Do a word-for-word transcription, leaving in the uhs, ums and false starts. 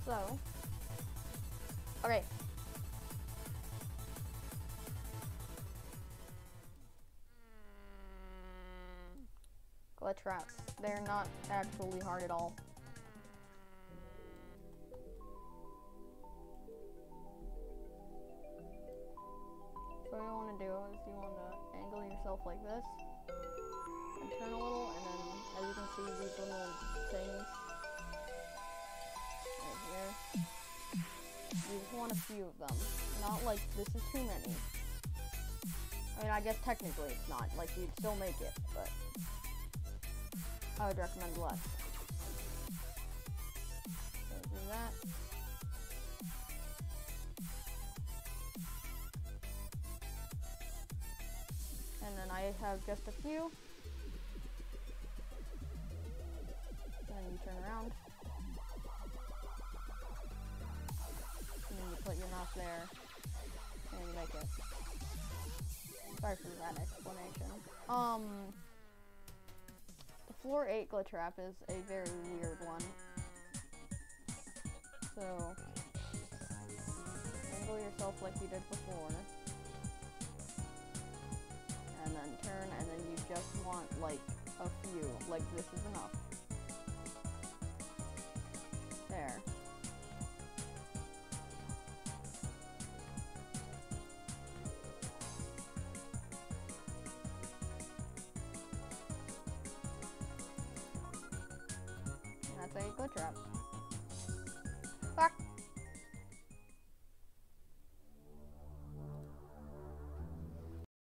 So, okay. Glitch wraps. They're not actually hard at all. So what you want to do is you want to angle yourself like this, and turn a little, and then as you can see these little things right here, you just want a few of them. Not like this is too many. I mean, I guess technically it's not, like you'd still make it, but I would recommend less. So do that. And then I have just a few. Then you turn around. And then you put your mouse there. And you make it. Sorry for that explanation. Um, the floor eight glitch wrap is a very weird one. So, angle yourself like you did before. And then turn, and then you just want like a few, like this is enough. There. And that's a glitch wrap.